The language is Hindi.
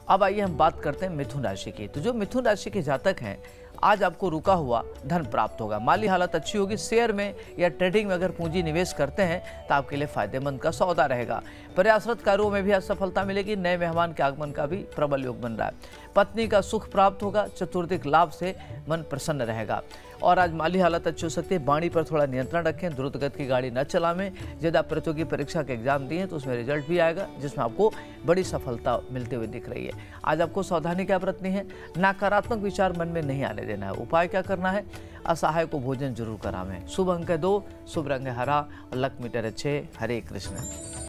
अब आइए हम बात करते हैं मिथुन राशि की। तो जो मिथुन राशि के जातक हैं, आज आपको रुका हुआ धन प्राप्त होगा, माली हालत अच्छी होगी। शेयर में या ट्रेडिंग में अगर पूंजी निवेश करते हैं तो आपके लिए फायदेमंद का सौदा रहेगा। प्रयासरत कार्यों में भी आज सफलता मिलेगी। नए मेहमान के आगमन का भी प्रबल योग बन रहा है। पत्नी का सुख प्राप्त होगा। चतुर्दिक लाभ से मन प्रसन्न रहेगा। और आज माली हालत अच्छी हो सकती है। वाणी पर थोड़ा नियंत्रण रखें। द्रुत गति की गाड़ी न चलावें। यदि आप प्रतियोगी परीक्षा के एग्जाम दिए तो उसमें रिजल्ट भी आएगा जिसमें आपको बड़ी सफलता मिलते हुए दिख रही है। आज आपको सावधानी क्या बरतनी है? नकारात्मक विचार मन में नहीं आने देना है। उपाय क्या करना है? असहाय को भोजन जरूर करावें। शुभ अंक है 2, शुभ रंग है हरा और लक मीटर है 6। हरे कृष्ण।